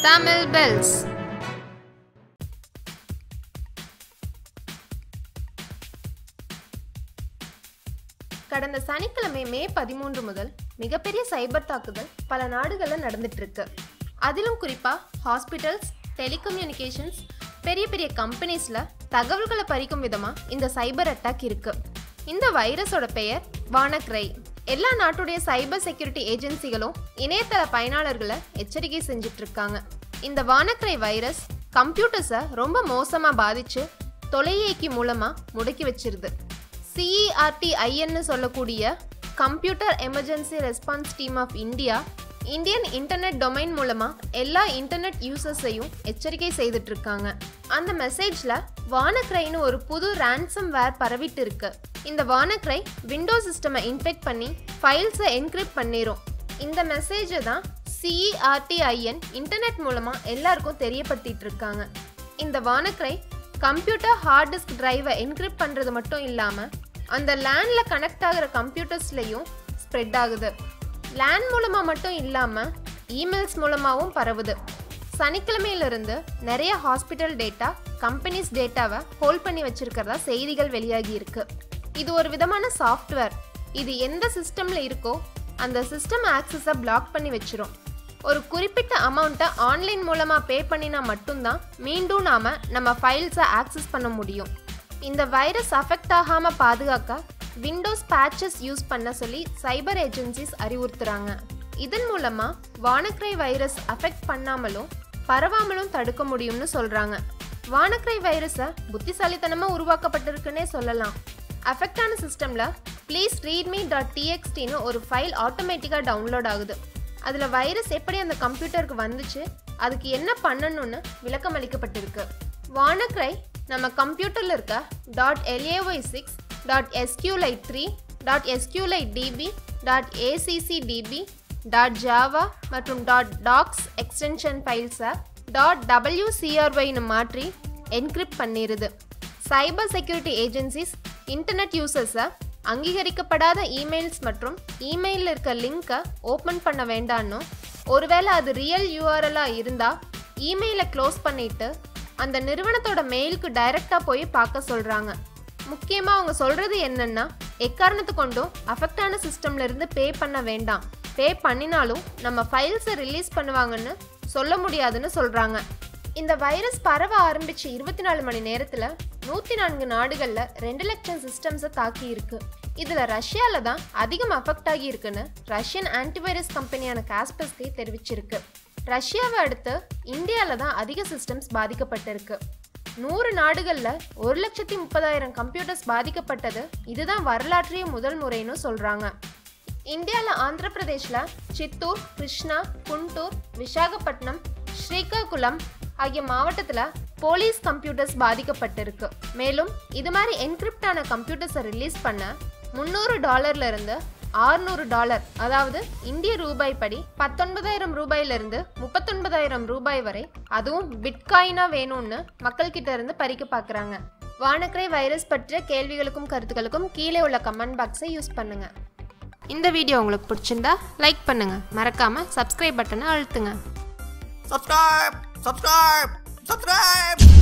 Tamil bells. கடந்த சனிக்கிழமை மே 13 முதல் மிகப்பெரிய சைபர் தாக்குதல் பல நாடுகளில் நடந்துட்டு இருக்கு. அதிலும் குறிப்பா ஹாஸ்பிட்டல்ஸ், டெலிகம்யூனிகேஷன்ஸ், பெரிய பெரிய கம்பெனிஸ்ல தகவல்களை பறிக்கும் விதமா இந்த சைபர் அட்டாக் இருக்கு. இந்த வைரஸோட பெயர் Wannacry. எல்லா நாட்டுடைய சைபர் செக்யூரிட்டி ஏஜென்சிகளும் இணையதள பயனாளர்களை எச்சரிக்கை செஞ்சுட்டு இருக்காங்க. இந்த Wannacry வைரஸ் கம்ப்யூட்டர்ஸை ரொம்ப மோசமா பாதிச்சு தொலைஏக்கி மூலமா முடக்கி வச்சிருது. CERT-in சொல்லக்கூடிய computer emergency response team of India Indian internet domain மூலமா எல்லா இன்டர்நெட் யூசர்ஸையும் எச்சரிக்கை செய்துட்டு இருக்காங்க. அந்த மெசேஜ்ல Wannacryன்னு ஒரு புது ransomware பரவிட்டு இருக்கு. இந்த Wannacry விண்டோஸ் சிஸ்டமை இன்ஃபெக்ட் பண்ணி ஃபைல்ஸை என்கிரிப்ட் பண்ணிரும். இந்த மெசேஜை தான் CERT-in இன்டர்நெட் மூலமா எல்லாருக்கும் தெரியப்படுத்திட்டு இருக்காங்க. இந்த Wannacry கம்ப்யூட்டர் ஹார்ட் டிஸ்க் டிரைவை என்கிரிப்ட் பண்றது மட்டும் இல்லாம அந்த லேன்ல கனெக்ட் ஆகிற கம்ப்யூட்டர்ஸ்லயும் ஸ்ப்ரெட் ஆகுது. லேன் மூலமா மட்டும் இல்லாம இமெயில்ஸ் மூலமாவும் பரவுது. சனிக்கிழமையிலிருந்து நிறைய ஹாஸ்பிட்டல் டேட்டா, கம்பெனிஸ் டேட்டாவை ஹோல்ட் பண்ணி வச்சிருக்கிறதா செய்திகள் வெளியாகி இருக்கு. இது ஒரு விதமான சாஃப்ட்வேர். இது எந்த சிஸ்டம்ல இருக்கோ அந்த சிஸ்டம் ஆக்சஸை பிளாக் பண்ணி வச்சிரும். ஒரு குறிப்பிட்ட அமௌண்ட்டை ஆன்லைன் மூலமா பே பண்ணினா மட்டும்தான் மீண்டும் நம்ம ஃபைல்ஸை ஆக்சஸ் பண்ண முடியும். இந்த வைரஸ் அஃபெக்ட் ஆகாம பாதுகாக்க விண்டோஸ் பேட்சஸ் யூஸ் பண்ண சொல்லி சைபர் ஏஜென்சிஸ் அறிவுறுத்துறாங்க. இதன் மூலமா Wannacry வைரஸ் அஃபெக்ட் பண்ணாமலும் பரவாமலும் தடுக்க முடியும்னு சொல்றாங்க. Wannacry வைரஸை புத்திசாலித்தனமா உருவாக்கப்பட்டிருக்குன்னே சொல்லலாம். அஃபெக்ட் ஆன சிஸ்டம்ல ப்ளீஸ் readme.txtன்னு ஒரு ஃபைல் ஆட்டோமேட்டிக்காக டவுன்லோட் ஆகுது. அதில் வைரஸ் எப்படி அந்த கம்ப்யூட்டருக்கு வந்துச்சு, அதுக்கு என்ன பண்ணணும்னு விளக்கம் அளிக்கப்பட்டிருக்கு. Wannacry நம்ம கம்ப்யூட்டரில் இருக்க .laoy6, .sqlite3, .sqlite-db, .accdb, .java மற்றும் .docs எக்ஸ்டென்ஷன் ஃபைல்ஸை .wcry மாற்றி என்கிரிப்ட் பண்ணிடுது. சைபர் செக்யூரிட்டி ஏஜென்சிஸ் இன்டர்நெட் யூசர்ஸை அங்கீகரிக்கப்படாத இமெயில்ஸ் மற்றும் இமெயிலில் இருக்க லிங்கை ஓப்பன் பண்ண வேண்டான்னு, ஒருவேளை அது ரியல் யூஆர்எல்லாக இருந்தால் இமெயிலை க்ளோஸ் பண்ணிவிட்டு அந்த நிறுவனத்தோட மெயிலுக்கு டைரெக்டாக போய் பார்க்க சொல்கிறாங்க. முக்கியமாக அவங்க சொல்கிறது என்னென்னா, எக்காரணத்து கொண்டும் அஃபெக்டான சிஸ்டம்லேருந்து பே பண்ண வேண்டாம், பே பண்ணினாலும் நம்ம ஃபைல்ஸை ரிலீஸ் பண்ணுவாங்கன்னு சொல்ல முடியாதுன்னு சொல்கிறாங்க. இந்த வைரஸ் பரவ ஆரம்பிச்சு 24 மணி நேரத்தில் 104 நாடுகளில் 2 லட்சம் சிஸ்டம்ஸை தாக்கி இருக்கு. இதில் ரஷ்யாவில் தான் அதிகம் அஃபெக்ட் ஆகி இருக்குன்னு ரஷ்யன் ஆன்டிவைரஸ் கம்பெனியான காஸ்பர்ஸ்கி தெரிவிச்சிருக்கு. ரஷ்யாவை அடுத்து இந்தியாவில் தான் அதிக சிஸ்டம்ஸ் பாதிக்கப்பட்டிருக்கு. 100 நாடுகளில் 1,30,000 கம்ப்யூட்டர்ஸ் பாதிக்கப்பட்டது இதுதான் வரலாற்றிய முதல் முறைன்னு சொல்கிறாங்க. இந்தியாவில் ஆந்திர பிரதேஷில் சித்தூர், கிருஷ்ணா, குண்டூர், விசாகப்பட்டினம், ஸ்ரீகாகுளம் ஆகிய மாவட்டத்தில் போலீஸ் கம்ப்யூட்டர்ஸ் பாதிக்கப்பட்டிருக்கு. மேலும் இது மாதிரி என்கிரிப்ட் ஆன கம்ப்யூட்டர்ஸை ரிலீஸ் பண்ண $300 $600, அதாவது இந்திய ரூபாய் படி 19,000 ரூபாயிலிருந்து 39,000 ரூபாய் வரை, அதுவும் பிட்காயினா வேணும்னு மக்கள்கிட்ட இருந்து பறிக்க பார்க்குறாங்க. Wannacry வைரஸ் பற்றிய கேள்விகளுக்கும் கருத்துக்களுக்கும் கீழே உள்ள கமெண்ட் பாக்ஸை யூஸ் பண்ணுங்க. இந்த வீடியோ உங்களுக்கு பிடிச்சிருந்தா லைக் பண்ணுங்க, மறக்காம சப்ஸ்கிரைப் பட்டனை அழுத்துங்க. Subscribe!